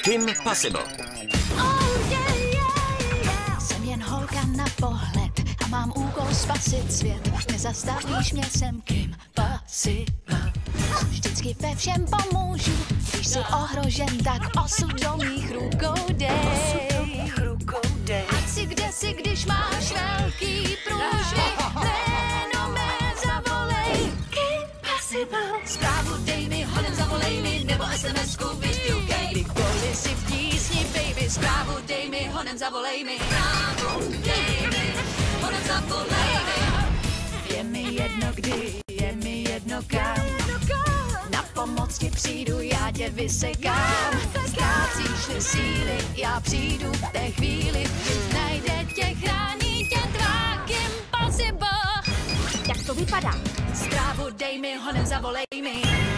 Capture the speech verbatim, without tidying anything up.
Kim Possible. Oh, yeah, yeah, yeah. Jsem jen holka na pohled a mám úkol spasit svět. Nezastavíš mě, jsem Kim Possible. Vždycky ve všem pomůžu, když jsi ohrožen, tak osud do mých rukou dej. Ať si kde si, když máš velký průšvih, jméno mé zavolej. Kim Possible. Zprávu dej mi, honem zavolej mi, nebo es em esku vyšťukej. Kdykoliv si v tísni, baby, zprávu dej mi, honem zavolej mi. Zprávu dej mi, honem zavolej mi. Je mi jedno kdy, je mi jedno kam. Na pomoc ti přijdu, já tě vysekám. Ztrácíš-li síly, já přijdu v té chvíli. Když najde tě, chrání tě tvá Kim Possible. Jak to vypadá? Zprávu dej mi, honem zavolej mi.